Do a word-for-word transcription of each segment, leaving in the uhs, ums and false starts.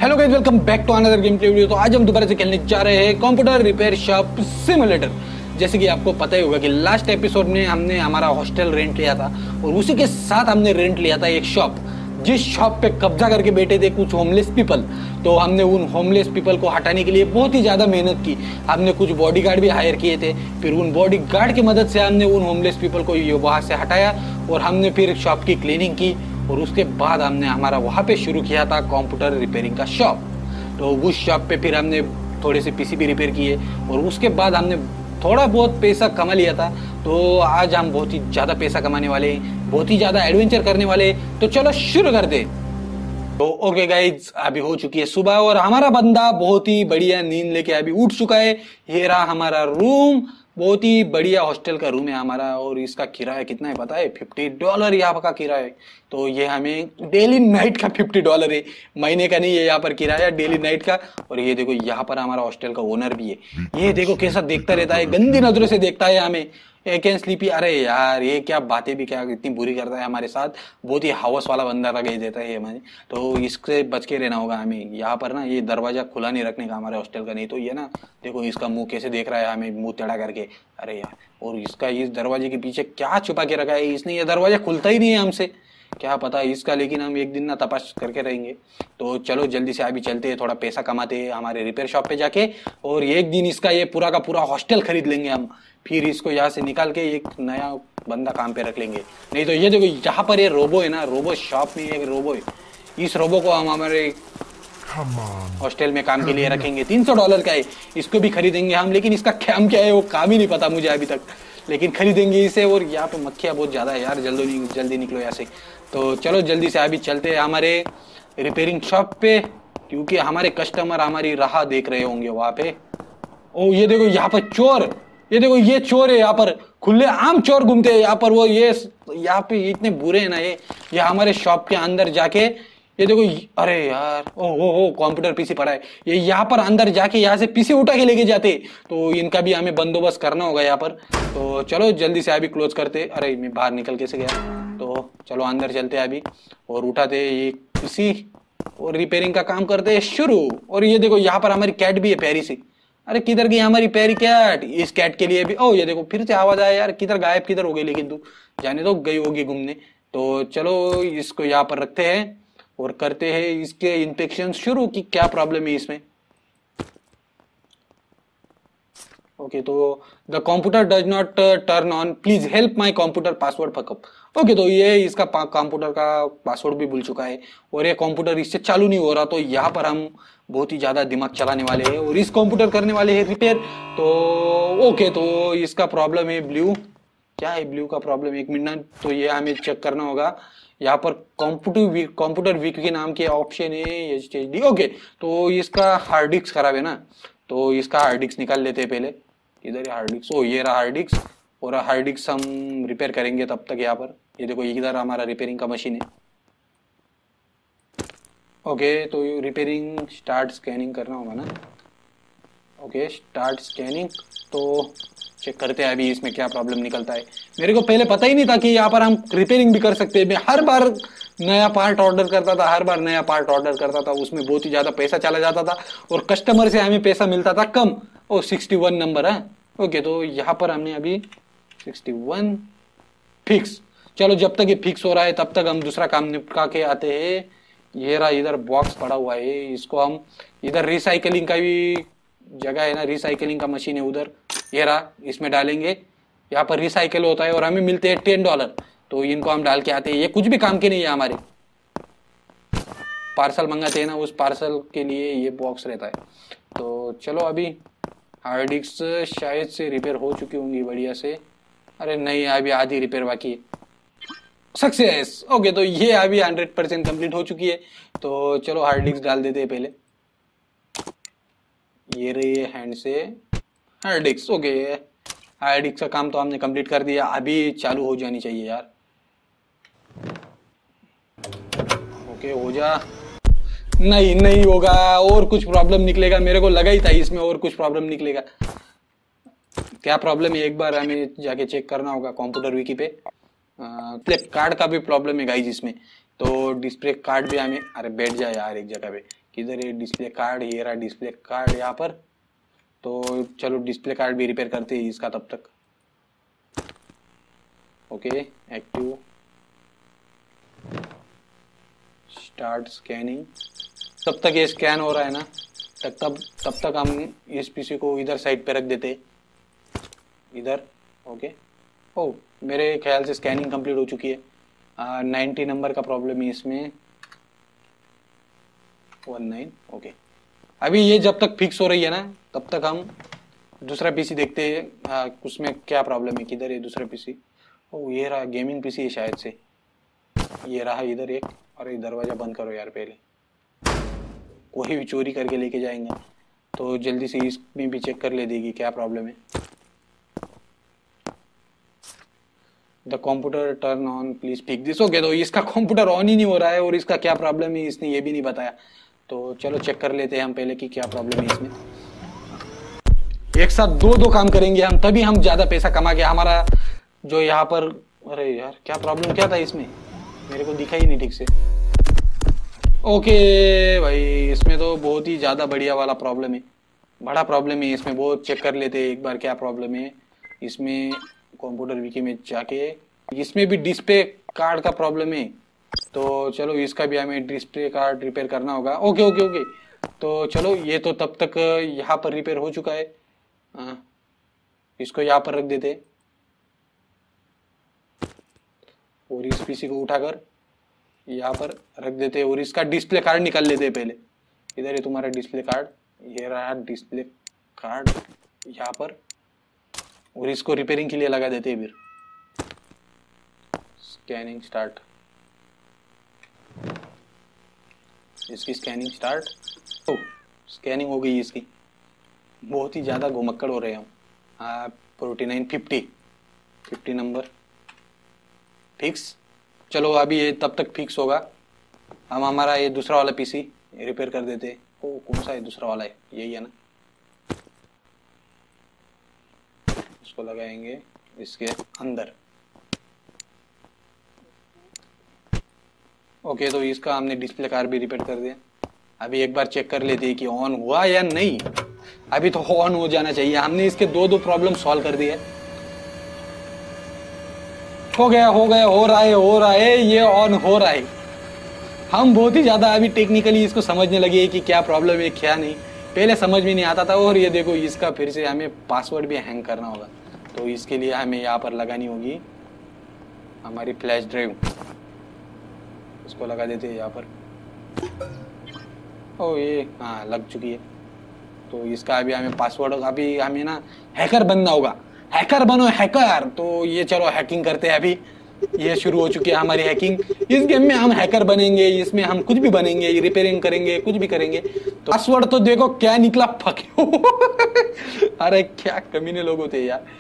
Hello guys, welcome back to another gameplay video. तो आज हम दोबारा से खेलने जा रहे हैं कंप्यूटर रिपेयर शॉप सिमुलेटर। जैसे कि आपको पता ही होगा कि लास्ट एपिसोड में हमने हमारा हॉस्टल रेंट लिया था और उसी के साथ हमने रेंट लिया था एक शॉप, जिस शॉप पे कब्जा करके बैठे थे कुछ होमलेस पीपल। तो हमने उन होमलेस पीपल को हटाने के लिए बहुत ही ज़्यादा मेहनत की। हमने कुछ बॉडीगार्ड भी हायर किए थे, फिर उन बॉडीगार्ड की मदद से हमने उन होमलेस पीपल को वहाँ से हटाया और हमने फिर शॉप की क्लीनिंग की और उसके बाद हमने हमारा वहाँ पे शुरू किया था कंप्यूटर रिपेयरिंग का शॉप। तो उस शॉप पे फिर हमने थोड़े से पीसी भी रिपेयर किए और उसके बाद हमने थोड़ा बहुत पैसा कमा लिया था। तो आज हम बहुत ही ज़्यादा पैसा कमाने वाले हैं, बहुत ही ज़्यादा एडवेंचर करने वाले हैं। तो चलो शुरू करते। तो ओके गाइज, अभी हो चुकी है सुबह और हमारा बंदा बहुत ही बढ़िया नींद लेके अभी उठ चुका है। ये रहा हमारा रूम, बहुत ही बढ़िया हॉस्टल का रूम है हमारा और इसका किराया कितना है पता है? फिफ्टी डॉलर यहाँ का किराया है। तो ये हमें डेली नाइट का फिफ्टी डॉलर है, महीने का नहीं है यहाँ पर किराया, डेली नाइट का। और ये देखो यहाँ पर हमारा हॉस्टल का ओनर भी है, ये देखो कैसा देखता रहता है, गंदी नजरों से देखता है हमें। एक एंड स्लीपी, अरे यार ये क्या बातें भी क्या इतनी बुरी करता है हमारे साथ, बहुत ही हवस वाला बंदा था, कह देता है ये हमें। तो इससे बच के रहना होगा हमें। यहाँ पर ना ये दरवाजा खुला नहीं रखने का हमारे हॉस्टल का, नहीं तो ये ना देखो इसका मुंह कैसे देख रहा है हमें, मुंह टेढ़ा करके। अरे यार, और इसका इस दरवाजे के पीछे क्या छुपा के रखा है इसने, ये दरवाजा खुलता ही नहीं है हमसे, क्या पता इसका, लेकिन हम एक दिन ना तपाश करके रहेंगे। तो चलो जल्दी से अभी चलते हैं, थोड़ा पैसा कमाते हैं हमारे रिपेयर शॉप पे जाके और एक दिन इसका ये पूरा का पूरा हॉस्टल खरीद लेंगे हम। फिर इसको यहाँ से निकाल के एक नया बंदा काम पे रख लेंगे। नहीं तो ये देखो यहाँ पर ये रोबो है ना, रोबो शॉप में एक रोबो है, इस रोबो को हम हमारे हॉस्टल में काम के लिए रखेंगे। तीन सौ डॉलर का है, इसको भी खरीदेंगे हम, लेकिन इसका काम क्या है वो काम ही नहीं पता मुझे अभी तक, लेकिन खरीदेंगे इसे। और यहाँ पे मक्खियाँ बहुत ज्यादा है यार, जल्दी जल्दी निकलो यहाँ से। तो चलो जल्दी से अभी चलते हैं हमारे रिपेयरिंग शॉप पे, क्योंकि हमारे कस्टमर हमारी राह देख रहे होंगे वहां पे। ओ ये देखो यहाँ पर चोर, ये देखो ये चोर है, यहाँ पर खुले आम चोर घूमते हैं यहाँ पर। वो ये यहाँ पे इतने बुरे हैं ना ये ये हमारे शॉप के अंदर जाके, ये देखो, अरे यार ओ हो हो कंप्यूटर पीसी पड़ा है, ये यहाँ पर अंदर जाके यहाँ से पीसी उठा के लेके जाते। तो इनका भी हमें बंदोबस्त करना होगा यहाँ पर। तो चलो जल्दी से अभी क्लोज करते। अरे मैं बाहर निकल कैसे गया? तो चलो अंदर चलते अभी और उठाते ये पीसी और रिपेयरिंग का काम करते शुरू। और ये देखो यहाँ पर हमारी कैट भी है प्यारी सी। अरे किधर गई हमारी प्यारी कैट? इस कैट के लिए भी ओ ये देखो फिर से आवाज आया यार, किधर गायब किधर हो गई? लेकिन तू जाने तो गई होगी घूमने। तो चलो इसको यहाँ पर रखते हैं और करते हैं इसके इंस्पेक्शन शुरू कि क्या प्रॉब्लम है इसमें। ओके, तो the computer does not turn on, please help my computer password fuckup. Okay, तो ये इसका कंप्यूटर का पासवर्ड भी भूल चुका है और ये कंप्यूटर इससे चालू नहीं हो रहा। तो यहाँ पर हम बहुत ही ज्यादा दिमाग चलाने वाले हैं और इस कंप्यूटर करने वाले हैं रिपेयर। तो ओके, तो इसका प्रॉब्लम है ब्लू, क्या है ब्लू का प्रॉब्लम? एक मिनट, तो ये हमें चेक करना होगा। यहाँ पर कंप्यूटर कंप्यूटर वीक के नाम के ऑप्शन है एच डी। ओके, तो इसका हार्ड डिस्क खराब है ना, तो इसका हार्ड डिस्क निकाल लेते हैं पहले। इधर है हार्ड डिस्क, ओ ये रहा हार्ड डिस्क। और हार्ड डिस्क हम रिपेयर करेंगे तब तक। यहाँ पर ये देखो इधर हमारा रिपेयरिंग का मशीन है। ओके, तो रिपेयरिंग स्टार्ट स्कैनिंग करना होगा ना। ओके स्टार्ट स्कैनिंग, तो चेक करते हैं अभी इसमें क्या प्रॉब्लम निकलता है। मेरे को पहले पता ही नहीं था कि यहाँ पर हम रिपेयरिंग भी कर सकते हैं। मैं हर बार नया पार्ट ऑर्डर करता था, हर बार नया पार्ट ऑर्डर करता था, उसमें बहुत ही ज्यादा पैसा चला जाता था और कस्टमर से हमें पैसा मिलता था कम। ओ सिक्सटी वन नंबर है। ओके, तो यहाँ पर हमने अभी सिक्सटी वन फिक्स। चलो जब तक ये फिक्स हो रहा है तब तक हम दूसरा काम निपटा के आते हैं। ये रहा इधर बॉक्स पड़ा हुआ है, इसको हम इधर रिसाइकलिंग का भी जगह है ना, रिसाइकलिंग का मशीन है उधर, ये रहा, इसमें डालेंगे। यहाँ पर रिसाइकल होता है और हमें मिलते हैं टेन डॉलर। तो इनको हम डाल के आते हैं। ये कुछ भी काम के नहीं है, हमारे पार्सल मंगाते हैं ना, उस पार्सल के लिए ये बॉक्स रहता है। तो चलो अभी हार्ड डिस्क शायद से रिपेयर हो चुकी होंगी बढ़िया से। अरे नहीं, अभी आधी रिपेयर बाकी है। सक्सेस। ओके, तो ये अभी हंड्रेड परसेंट कंप्लीट हो चुकी है। तो चलो हार्ड डिस्क डाल देते हैं पहले। ये रही हैंड से hard disk. Okay, hard disk का काम तो हमने कंप्लीट कर दिया, अभी चालू हो जानी चाहिए यार। ओके हो जा, नहीं नहीं होगा, और कुछ प्रॉब्लम निकलेगा। मेरे को लगा ही था इसमें और कुछ प्रॉब्लम निकलेगा। क्या प्रॉब्लम है एक बार हमें जाके चेक करना होगा कंप्यूटर विकी पे। डिस्प्ले कार्ड का भी प्रॉब्लम है गाइस इसमें। तो डिस्प्ले कार्ड भी हमें, अरे बैठ जाए यार एक जगह पे, किधर है डिस्प्ले कार्ड, ये रहा डिस्प्ले कार्ड यहाँ पर। तो चलो डिस्प्ले कार्ड भी रिपेयर करते हैं इसका तब तक। Okay active, start scanning. तब तक ये स्कैन हो रहा है ना, तब तब तब तक हम इस पीसी को इधर साइड पे रख देते इधर। ओके ओ मेरे ख्याल से स्कैनिंग कंप्लीट हो चुकी है। नाइन्टी नंबर का प्रॉब्लम है इसमें, वन नाइन। ओके अभी ये जब तक फिक्स हो रही है ना तब तक हम दूसरा पीसी देखते हैं उसमें क्या प्रॉब्लम है। किधर है दूसरा पीसी? ओ ये रहा गेमिंग पीसी है शायद से, ये रहा इधर एक। अरे दरवाजा बंद करो यार, पहले कोई भी चोरी करके लेके जाएंगे तो जल्दी से इसमें भी चेक कर ले देगी क्या प्रॉब्लम है। The computer turn on please pick this. Okay तो इसका कंप्यूटर ऑन ही नहीं हो रहा है और इसका क्या प्रॉब्लम है इसने ये भी नहीं बताया। तो चलो चेक कर लेते हैं हम पहले कि क्या प्रॉब्लम है इसमें। एक साथ दो दो काम करेंगे हम, तभी हम ज्यादा पैसा कमा के हमारा जो यहाँ पर। अरे यार क्या प्रॉब्लम क्या था इसमें, मेरे को दिखा ही नहीं ठीक से। ओके भाई इसमें तो बहुत ही ज्यादा बढ़िया वाला प्रॉब्लम है, बड़ा प्रॉब्लम है इसमें। बहुत चेक कर लेते हैं एक बार क्या प्रॉब्लम है इसमें। कंप्यूटर विकी में जाके इसमें भी डिस्प्ले कार्ड का प्रॉब्लम है, तो चलो इसका भी हमें डिस्प्ले कार्ड रिपेयर करना होगा। ओके ओके ओके तो चलो ये तो तब तक यहाँ पर रिपेयर हो चुका है। आ, इसको यहाँ पर रख देते और इस पीसी को उठाकर यहाँ पर रख देते और इसका डिस्प्ले कार्ड निकाल लेते पहले। इधर है तुम्हारा डिस्प्ले कार्ड, ये रहा डिस्प्ले कार्ड यहाँ पर, और इसको रिपेयरिंग के लिए लगा देते हैं। फिर स्कैनिंग स्टार्ट, इसकी स्कैनिंग स्टार्ट। ओ स्कैनिंग हो गई इसकी, बहुत ही ज्यादा घुमक्कड़ हो रहे हैं हम। हाँ forty nine fifty fifty number fix. चलो अभी ये तब तक फिक्स होगा, हम हमारा ये दूसरा वाला पीसी रिपेयर कर देते हैं। ओ कौन सा है दूसरा वाला है, यही है ना। इसको लगाएंगे इसके अंदर। ओके तो इसका हमने डिस्प्ले कार्ड भी रिपेयर कर दिया। अभी एक बार चेक कर लेते हैं कि ऑन हुआ या नहीं। अभी तो ऑन हो जाना चाहिए, हमने इसके दो दो प्रॉब्लम सॉल्व कर दिए। हो गया हो गया हो रहा है हो रहा है ये ऑन हो रहा है। हम बहुत ही ज्यादा अभी टेक्निकली इसको समझने लगे कि क्या प्रॉब्लम है क्या नहीं, पहले समझ में नहीं आता था। और ये देखो इसका फिर से हमें पासवर्ड भी हैंग करना होगा, तो इसके लिए हमें यहाँ पर लगानी होगी हमारी फ्लैश ड्राइव। इसको लगा देते हैं यहाँ पर। ओ ये हाँ लग चुकी है। तो इसका अभी हमें पासवर्ड, अभी हमें ना हैकर बनना होगा। हैकर बनो हैकर। तो ये चलो हैकिंग करते हैं। अभी ये शुरू हो चुकी है हमारी हैकिंग। इस गेम में हम हैकर बनेंगे, इसमें हम कुछ भी बनेंगे, रिपेयरिंग करेंगे, कुछ भी करेंगे। तो पासवर्ड तो देखो क्या निकला, फक। अरे क्या कमीने लोग होते हैं यार।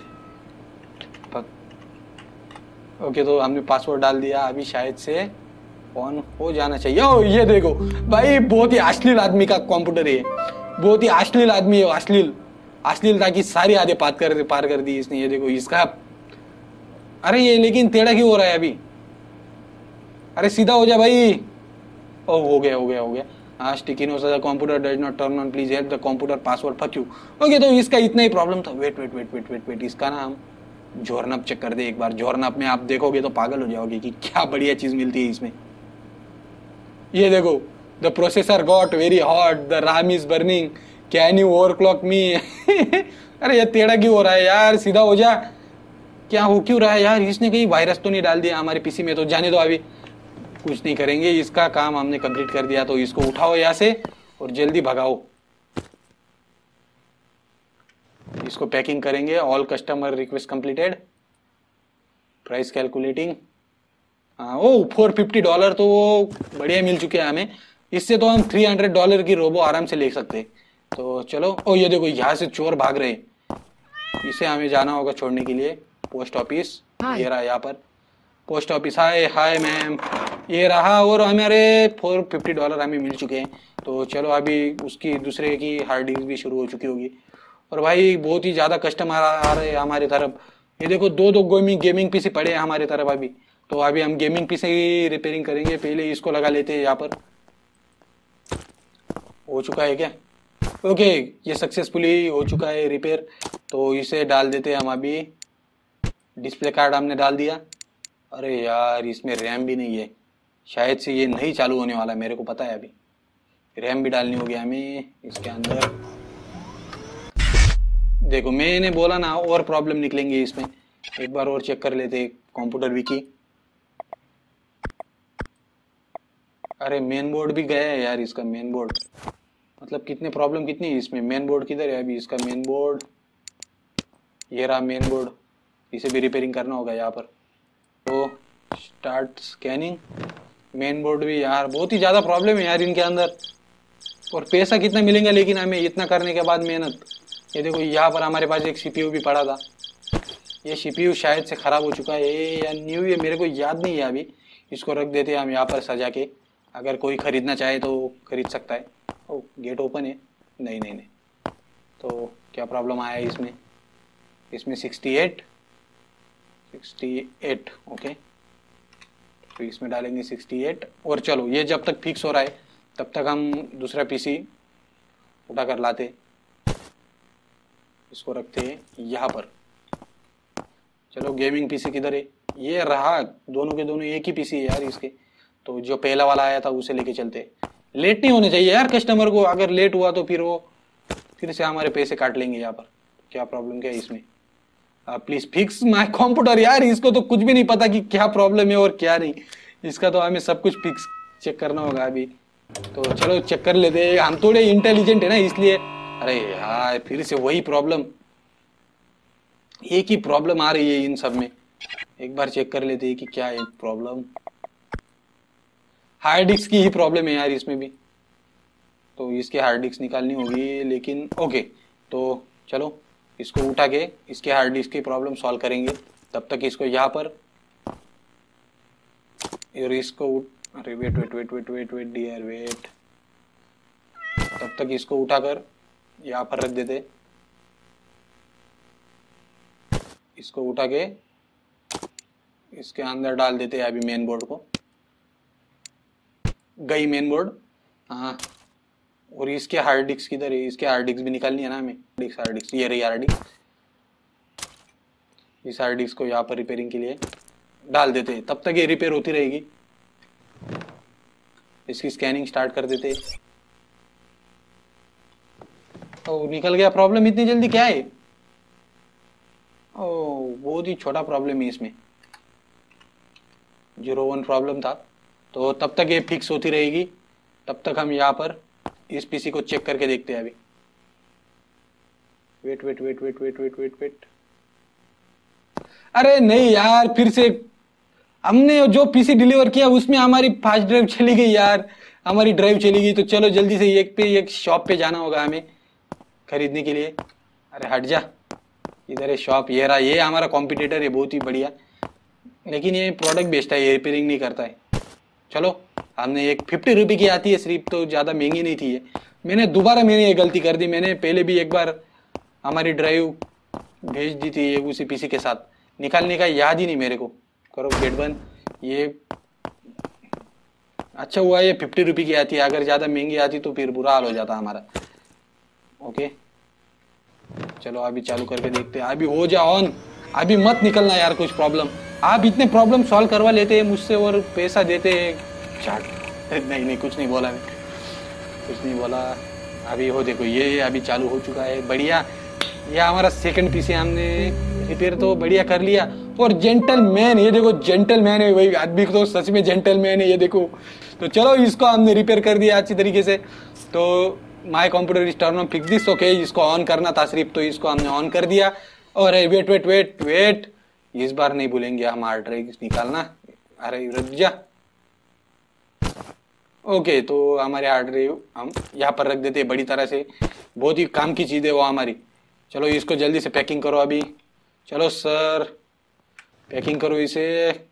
ओके तो हमने पासवर्ड डाल दिया, अभी शायद से ऑन हो जाना चाहिए। ओ ये देखो भाई बहुत ही अश्लील आदमी का कंप्यूटर है, बहुत ही अश्लील आदमी है। अश्लील अश्लीलता की सारी आदे पार कर पार कर दी इसने। ये देखो इसका, अरे ये लेकिन टेढ़ा क्यों हो रहा है अभी। अरे सीधा हो जा भाई। ओ हो गया हो गया हो गया। हाँ sticky no the computer does not turn on please help the computer password fuck you. Okay तो इसका इतना ही प्रॉब्लम था। Wait wait wait wait wait wait इसका ना हम जॉर्नअप चेक कर दे एक बार। जॉर्नअप में आप देखोगे तो पागल हो जाओगे कि क्या बढ़िया चीज मिलती है इसमें। ये देखो the processor got very hot, the RAM is burning, can you overclock me. अरे ये टेढ़ा क्यों हो रहा है यार, सीधा हो जा। क्या हो क्यों रहा है यार, इसने कहीं वायरस तो नहीं डाल दिया हमारे पीसी में। तो जाने दो, अभी कुछ नहीं करेंगे, इसका काम हमने कंप्लीट कर दिया। तो इसको उठाओ यहाँ से और जल्दी भगाओ। इसको पैकिंग करेंगे। All customer request completed, price calculating. हाँ ओ फोर फिफ्टी डॉलर तो वो बढ़िया मिल चुके हैं हमें। इससे तो हम थ्री हंड्रेड डॉलर की रोबो आराम से ले सकते हैं। तो चलो। ओ ये देखो यहाँ से चोर भाग रहे, इसे हमें जाना होगा छोड़ने के लिए। पोस्ट ऑफिस ये रहा, यहाँ पर post office. Hi hi ma'am, ये रहा। और हमारे फोर फिफ्टी डॉलर हमें मिल चुके हैं। तो चलो अभी उसकी दूसरे की हार्ड डिस्क भी शुरू हो चुकी होगी। और भाई बहुत ही ज्यादा कस्टमर आ रहे हैं हमारी तरफ। ये देखो दो दो गेमिंग गेमिंग पीसी पड़े हैं हमारी तरफ अभी। तो अभी हम गेमिंग पीसी ही रिपेयरिंग करेंगे। पहले इसको लगा लेते हैं यहाँ पर। हो चुका है क्या? ओके, ये सक्सेसफुली हो चुका है रिपेयर। तो इसे डाल देते हैं हम अभी। डिस्प्ले कार्ड हमने डाल दिया। अरे यार इसमें रैम भी नहीं है, शायद से ये नहीं चालू होने वाला, मेरे को पता है। अभी रैम भी डालनी होगी हमें इसके अंदर। देखो मैंने बोला ना और प्रॉब्लम निकलेंगे इसमें। एक बार और चेक कर लेते कंप्यूटर विकी। अरे मेन बोर्ड भी गया है यार इसका। मेन बोर्ड मतलब कितने प्रॉब्लम कितनी है इसमें। मेन बोर्ड किधर है अभी इसका? मेन बोर्ड ये रहा मेन बोर्ड, इसे भी रिपेयरिंग करना होगा यहाँ पर। तो स्टार्ट स्कैनिंग। मेन बोर्ड भी यार बहुत ही ज़्यादा प्रॉब्लम है यार इनके अंदर। और पैसा कितना मिलेगा लेकिन हमें इतना करने के बाद मेहनत। ये देखो यहाँ पर हमारे पास एक सीपीयू भी पड़ा था। ये सीपीयू शायद से ख़राब हो चुका है या न्यू है, मेरे को याद नहीं है अभी। इसको रख देते हैं हम यहाँ पर सजा के। अगर कोई ख़रीदना चाहे तो खरीद सकता है। ओ गेट ओपन है। नहीं नहीं नहीं। तो क्या प्रॉब्लम आया है इसमें? इसमें sixty eight sixty eight okay, तो इसमें डालेंगे सिक्सटी एट। और चलो ये जब तक फिक्स हो रहा है तब तक हम दूसरा पीसी उठा कर लाते। इसको रखते हैं यहाँ पर। चलो गेमिंग पीसी किधर है? ये रहा। दोनों के दोनों एक ही पीसी है यार इसके। तो जो पहला वाला आया था उसे लेके चलते। लेट नहीं होने चाहिए यार कस्टमर को। अगर लेट हुआ तो फिर वो फिर से हमारे पैसे काट लेंगे यहाँ पर। क्या प्रॉब्लम क्या है इसमें? Please fix my computer. यार इसको तो कुछ भी नहीं पता कि क्या प्रॉब्लम है और क्या नहीं। इसका तो हमें सब कुछ फिक्स चेक करना होगा अभी। तो चलो चेक कर लेते हैं। हम थोड़े इंटेलिजेंट है ना इसलिए। अरे यार फिर से वही प्रॉब्लम, एक ही प्रॉब्लम आ रही है इन सब में। एक बार चेक कर लेते हैं कि क्या है प्रॉब्लम। हार्ड डिस्क की ही प्रॉब्लम है यार इसमें भी। तो इसके हार्ड डिस्क निकालनी होगी लेकिन। ओके तो चलो इसको उठा के इसके हार्ड डिस्क की प्रॉब्लम सॉल्व करेंगे। तब तक इसको यहाँ पर और इसको अरे wait wait wait wait wait wait dear wait. तब तक इसको उठाकर यहाँ पर रख देते। इसको उठा के इसके अंदर डाल देते हैं अभी मेन बोर्ड को। गई मेन बोर्ड। हाँ और इसके हार्ड डिस्क किधर है? इसके हार्ड डिस्क भी निकालनी है ना हमें। डिस्क हार्ड डिस्क ये रही हार्ड डिस्क। इस हार्ड डिस्क को यहाँ पर रिपेयरिंग के लिए डाल देते हैं। तब तक ये रिपेयर होती रहेगी। इसकी स्कैनिंग स्टार्ट कर देते। तो निकल गया प्रॉब्लम इतनी जल्दी? क्या है? ओ बहुत ही छोटा प्रॉब्लम है इसमें। जीरो वन प्रॉब्लम था। तो तब तक ये फिक्स होती रहेगी। तब तक हम यहाँ पर इस पीसी को चेक करके देखते हैं अभी। Wait wait wait wait wait wait wait wait. अरे नहीं यार फिर से हमने जो पीसी डिलीवर किया उसमें हमारी फास्ट ड्राइव चली गई यार। हमारी ड्राइव चली गई। तो चलो जल्दी से एक पे एक शॉप पे जाना होगा हमें खरीदने के लिए। अरे हट जा, इधर है शॉप। ये रहा, ये हमारा कॉम्पिटिटर है बहुत ही बढ़िया, लेकिन ये प्रोडक्ट बेचता है, ये रिपेयरिंग नहीं करता है। चलो हमने एक फिफ्टी रुपये की आती है सिर्फ, तो ज़्यादा महंगी नहीं थी ये। मैंने दोबारा मैंने ये गलती कर दी। मैंने पहले भी एक बार हमारी ड्राइव भेज दी थी ये उसी पीसी के साथ, निकालने का याद ही नहीं मेरे को। करो गेट बंद। ये अच्छा हुआ ये फिफ्टी रुपये की आती है, अगर ज़्यादा महंगी आती तो फिर बुरा हाल हो जाता हमारा। ओके चलो अभी चालू करके देखते हैं। अभी हो जा ऑन। अभी मत निकलना यार कुछ प्रॉब्लम। आप इतने प्रॉब्लम सॉल्व करवा लेते हैं मुझसे और पैसा देते हैं। नहीं नहीं कुछ नहीं बोला मैं, कुछ नहीं बोला। अभी हो देखो ये अभी चालू हो चुका है। बढ़िया, ये हमारा सेकंड पीसी हमने रिपेयर तो बढ़िया कर लिया। और जेंटलमैन, ये देखो जेंटलमैन है वही आदमी तो सच में जेंटलमैन है ये देखो। तो चलो इसको हमने रिपेयर कर दिया अच्छी तरीके से। तो my computer is turn on fix this. Okay इसको ऑन करना था सिर्फ, तो इसको हमने ऑन कर दिया। और वेट वेट वेट वेट, इस बार नहीं भूलेंगे हम हार्ड ड्राइव निकालना। अरे रुक जा। ओके तो हमारे हार्ड ड्राइव हम यहाँ पर रख देते हैं बड़ी तरह से। बहुत ही काम की चीज़ है वो हमारी। चलो इसको जल्दी से पैकिंग करो अभी। चलो सर पैकिंग करो इसे।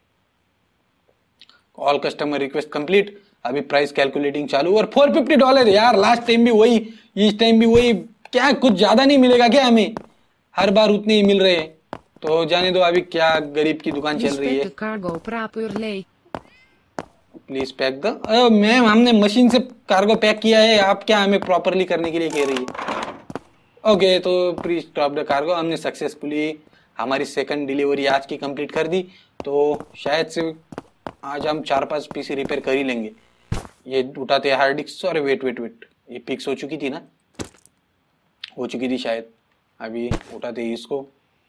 All customer request complete. अभी प्राइस कैलकुलेटिंग चालू। और फोर फिफ्टी डॉलर यार, लास्ट टाइम भी वही, इस टाइम भी वही। क्या कुछ ज्यादा नहीं मिलेगा क्या हमें? हर बार उतने ही मिल रहे हैं। तो जाने दो, अभी क्या गरीब की दुकान चल रही है। प्लीज पैक द मैम, हमने मशीन से कार्गो पैक किया है, आप क्या हमें प्रॉपरली करने के लिए कह रही है? ओके, तो प्लीज स्टॉप द कार्गो। हमने सक्सेसफुली हमारी सेकंड डिलीवरी आज की कंप्लीट कर दी, तो शायद से आज हम चार पांच पीसी रिपेयर कर ही लेंगे। ये उठाते हैं हार्ड डिस्क। अरे वेट वेट वेट, ये पिक्स हो चुकी थी ना, हो चुकी थी शायद। अभी उठाते हैं इसको,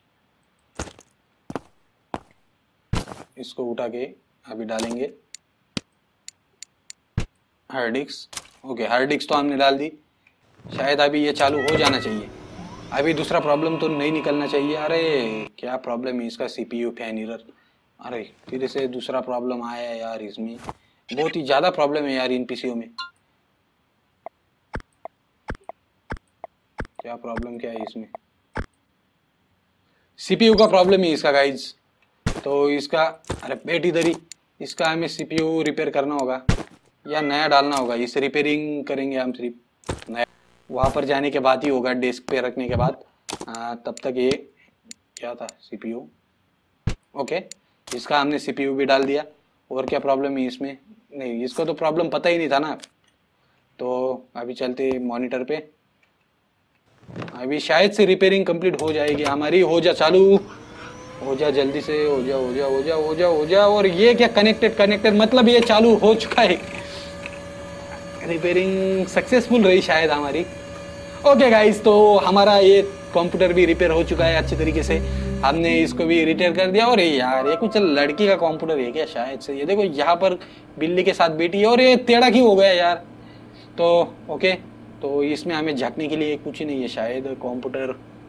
इसको उठा के अभी डालेंगे hard disk. Okay, hard disk तो हमने डाल दी, शायद अभी ये चालू हो जाना चाहिए। अभी दूसरा प्रॉब्लम तो नहीं निकलना चाहिए। अरे क्या प्रॉब्लम है इसका? CPU fan error. अरे फिर से दूसरा प्रॉब्लम आया है यार इसमें, बहुत ही ज्यादा प्रॉब्लम है यार इन पीसीओ में। क्या प्रॉब्लम क्या है इसमें? सीपीयू का प्रॉब्लम है इसका गाइज। तो इसका, अरे बेटी दरी, इसका हमें सीपीयू रिपेयर करना होगा या नया डालना होगा। इसे रिपेयरिंग करेंगे हम सिर्फ नया, वहाँ पर जाने के बाद ही होगा, डेस्क पे रखने के बाद। आ, तब तक ये क्या था? सीपीयू। ओके, इसका हमने सीपीयू भी डाल दिया। और क्या प्रॉब्लम है इसमें? नहीं, इसको तो प्रॉब्लम पता ही नहीं था ना। तो अभी चलते मॉनिटर पे, अभी शायद से रिपेयरिंग कंप्लीट हो जाएगी हमारी। हो जा चालू, हो जा जल्दी से, हो जा हो जा हो जा हो जा हो जा। और ये क्या कनेक्टेड कनेक्टेड, मतलब ये चालू हो चुका है। रिपेयरिंग सक्सेसफुल रही शायद हमारी। ओके गाइस, तो हमारा ये कंप्यूटर भी रिपेयर हो चुका है अच्छी तरीके से। हमने इसको भी रिपेयर कर दिया। और ये यार, ये कुछ लड़की का कंप्यूटर है क्या शायद से? ये देखो यहाँ पर बिल्ली के साथ बैठी है और ये टेढ़ा क्यों हो गया यार? तो ओके, तो इसमें हमें झांकने के लिए कुछ नहीं है शायद। कंप्यूटर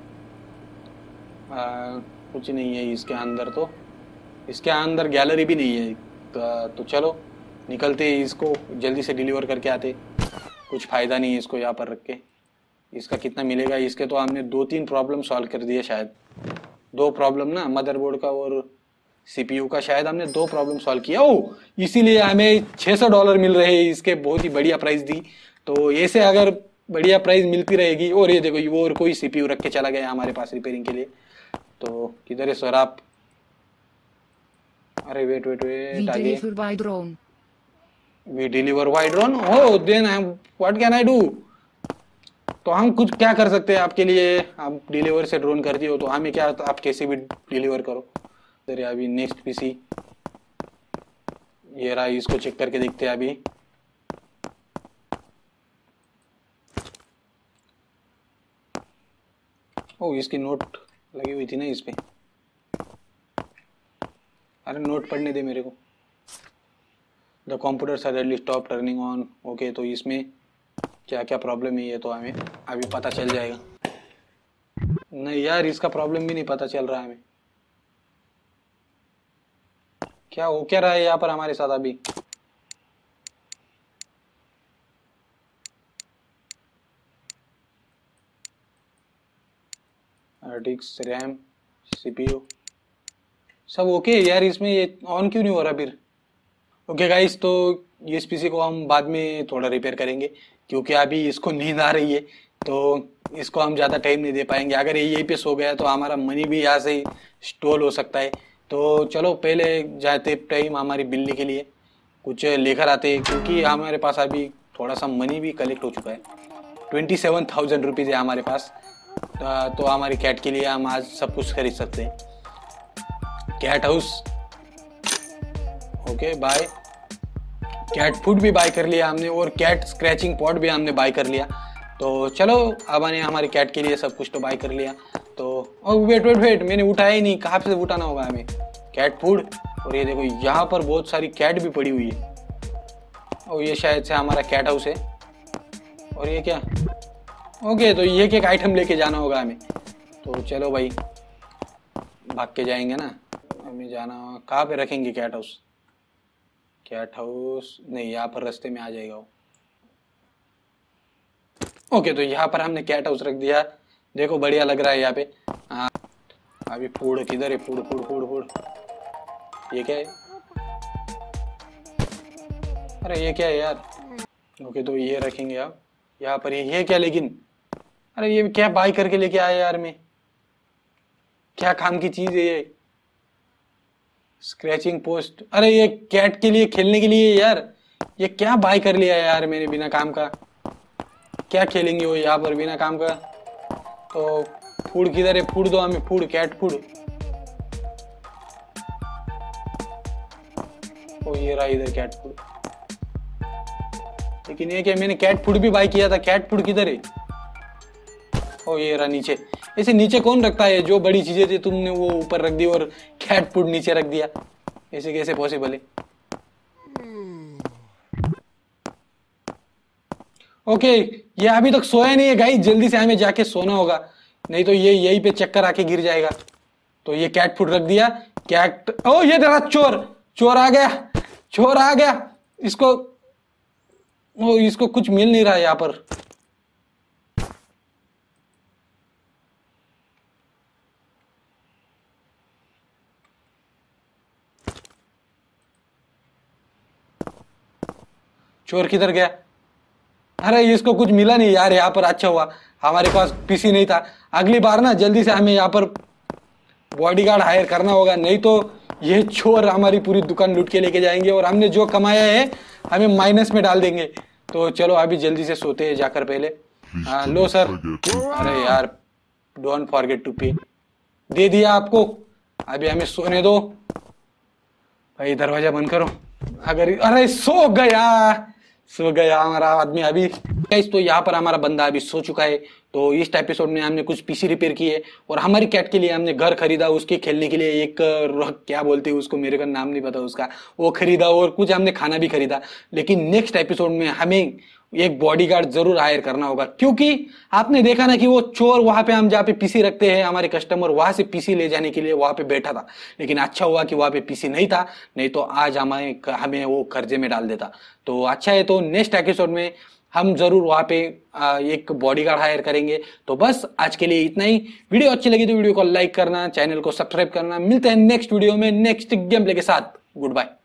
कुछ नहीं है इसके अंदर, तो इसके अंदर गैलरी भी नहीं है। तो, तो चलो निकलते, इसको जल्दी से डिलीवर करके आते। कुछ फ़ायदा नहीं है इसको यहाँ पर रख के। इसका कितना मिलेगा? इसके तो हमने दो तीन प्रॉब्लम सॉल्व कर दिए शायद। दो प्रॉब्लम ना, मदरबोर्ड का और सीपीयू का, शायद हमने दो प्रॉब्लम सॉल्व किया। ओ, इसीलिए हमें छः सौ डॉलर मिल रहे हैं इसके। बहुत ही बढ़िया प्राइस दी। तो ऐसे अगर बढ़िया प्राइस मिलती रहेगी। और ये देखो, वो और कोई सीपीयू रख के चला गया हमारे पास रिपेयरिंग के लिए। तो किधर है सर आप? अरे वेट वेट वेट, आगे we deliver by drone. Oh then what can I do? तो हम कुछ क्या कर सकते हैं आपके लिए? आप डिलीवर से ड्रोन करती हो तो हमें क्या, तो आप कैसे भी डिलीवर करो। अरे अभी नेक्स्ट पीसी ये रहा, इसको चेक करके देखते हैं अभी। ओ, इसकी नोट लगी हुई थी ना इस पे। अरे नोट पढ़ने दे मेरे को। The computer suddenly stop turning on. Okay, तो इसमें क्या क्या प्रॉब्लम है ये तो हमें अभी पता चल जाएगा। नहीं यार, इसका प्रॉब्लम भी नहीं पता चल रहा है हमें। क्या हो क्या रहा है यहाँ पर हमारे साथ अभी? हार्डिक्स, रैम, सीपीयू सब ओके यार। इसमें ये ऑन क्यों नहीं हो रहा फिर? ओके गाइस, तो इस पीसी को हम बाद में थोड़ा रिपेयर करेंगे, क्योंकि अभी इसको नींद आ रही है। तो इसको हम ज़्यादा टाइम नहीं दे पाएंगे। अगर ये यहीं पे सो गया तो हमारा मनी भी यहाँ से स्टॉल हो सकता है। तो चलो पहले जाते टाइम हमारी बिल्ली के लिए कुछ लेकर आते हैं, क्योंकि हमारे पास अभी थोड़ा सा मनी भी कलेक्ट हो चुका है। ट्वेंटी सेवन थाउजेंड रुपीज़ है हमारे पास। तो हमारी कैट के लिए हम आज सब कुछ खरीद सकते हैं। Cat house, okay buy. Cat food भी बाय कर लिया हमने, और कैट स्क्रैचिंग पॉट भी हमने बाय कर लिया। तो चलो अब हमने हमारी कैट के लिए सब कुछ तो बाय कर लिया। तो ओ वेट वेट वेट, मैंने उठाया ही नहीं, कहाँ से उठाना होगा हमें? Cat food. और ये देखो यहाँ पर बहुत सारी कैट भी पड़ी हुई है। और ये शायद से हमारा कैट हाउस है। और ये क्या? ओके, तो ये एक आइटम लेके जाना होगा हमें। तो चलो भाई, भाग के जाएंगे ना। हमें जाना कहाँ पे रखेंगे कैट हाउस? कैट हाउस नहीं, यहाँ पर रास्ते में आ जाएगा वो। ओके, तो यहाँ पर हमने कैट हाउस रख दिया। देखो बढ़िया लग रहा है यहाँ पे। हाँ, अभी फूड किधर है? फूड फूड फूड फूड ये क्या है? अरे ये क्या है यार? ओके, तो ये रखेंगे आप यहाँ पर। ये क्या लेकिन? अरे ये क्या बाय करके लेके आया यार मैं? क्या काम की चीज है ये? स्क्रैचिंग पोस्ट, अरे ये कैट के लिए खेलने के लिए यार, ये क्या बाय कर लिया यार मैंने बिना काम का। क्या खेलेंगे वो यहाँ पर बिना काम का। तो फूड किधर है, फूड दो हमें, फूड, कैट फूड। ओ ये रहा इधर कैट फूड। लेकिन ये क्या, मैंने कैट फूड भी बाय किया था, कैट फूड किधर है। ओ ये रहा नीचे। ऐसे नीचे कौन रखता है, जो बड़ी चीजें थी तुमने वो ऊपर रख दी और कैट फूड नीचे रख दिया, ऐसे कैसे पॉसिबल है। ओके ये अभी तक सोया नहीं है गाइस, जल्दी से हमें जाके सोना होगा, नहीं तो ये यहीं पे चक्कर आके गिर जाएगा। तो ये कैट फूड रख दिया। कैट, ओ ये तेरा चोर, चोर आ गया, चोर आ गया। इसको, ओ इसको कुछ मिल नहीं रहा यहाँ पर। चोर किधर गया। अरे इसको कुछ मिला नहीं यार यहाँ पर, अच्छा हुआ हमारे पास पीसी नहीं था। अगली बार ना जल्दी से हमें यहाँ पर बॉडीगार्ड हायर करना होगा, नहीं तो ये चोर हमारी पूरी दुकान लूट के लेके जाएंगे और हमने जो कमाया है हमें माइनस में डाल देंगे। तो चलो अभी जल्दी से सोते हैं जाकर पहले। हाँ लो सर, अरे यार डोंट फॉरगेट टू पे, दे दिया आपको, अभी हमें सोने दो। भाई दरवाजा बंद करो। अगर, अरे सो गया, सो गया हमारा आदमी अभी। गाइस तो यहाँ पर हमारा बंदा अभी सो चुका है। तो इस एपिसोड में हमने कुछ पीसी रिपेयर किए और हमारी कैट के लिए हमने घर खरीदा, उसके खेलने के लिए एक क्या बोलते हैं उसको, मेरे को नाम नहीं पता उसका, वो खरीदा और कुछ हमने खाना भी खरीदा। लेकिन नेक्स्ट एपिसोड में हमें एक बॉडीगार्ड जरूर हायर करना होगा, क्योंकि आपने देखा ना कि वो चोर वहां पे, हम जहाँ पे पीसी रखते हैं हमारे कस्टमर, वहां से पीसी ले जाने के लिए वहां पे बैठा था। लेकिन अच्छा हुआ कि वहां पे पीसी नहीं था, नहीं तो आज हमें हमें वो कर्जे में डाल देता। तो अच्छा है, तो नेक्स्ट एपिसोड में हम जरूर वहां पे एक बॉडीगार्ड हायर करेंगे। तो बस आज के लिए इतना ही। वीडियो अच्छी लगी तो वीडियो को लाइक करना, चैनल को सब्सक्राइब करना। मिलते हैं नेक्स्ट वीडियो में नेक्स्ट गेम प्ले के साथ। Good bye.